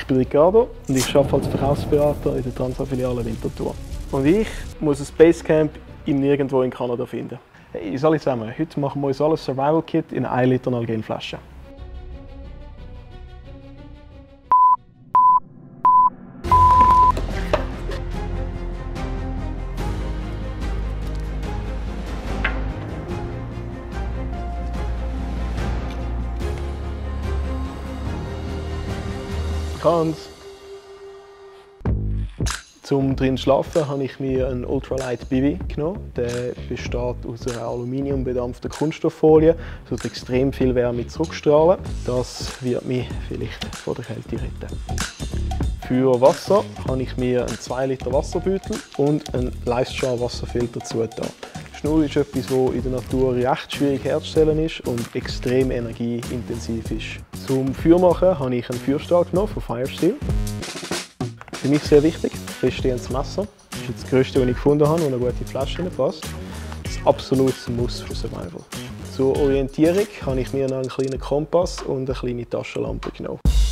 Ich bin Ricardo und ich arbeite als Verkaufsberater in der Transaviliale Winterthur. Und ich muss ein Basecamp im Nirgendwo in Kanada finden. Hey, alle zusammen, heute machen wir uns alles Survival Kit in 1 Liter Nalgene-Flasche. Zum drin schlafen habe ich mir einen Ultralight Bivy genommen. Der besteht aus einer aluminiumbedampften Kunststofffolie, sodass extrem viel Wärme zurückstrahlen. Das wird mich vielleicht vor der Kälte retten. Für Wasser habe ich mir einen 2 Liter Wasserbeutel und einen Leistschar Wasserfilter zugetan. Schnur ist etwas, das in der Natur recht schwierig herzustellen ist und extrem energieintensiv ist. Zum Feuermachen habe ich einen Feuerstab genommen von Firesteel. Für mich sehr wichtig, feststehendes Messer. Das ist das grösste, das ich gefunden habe, das eine gute Flasche passt. Das absolute Muss für Survival. Zur Orientierung habe ich mir noch einen kleinen Kompass und eine kleine Taschenlampe genommen.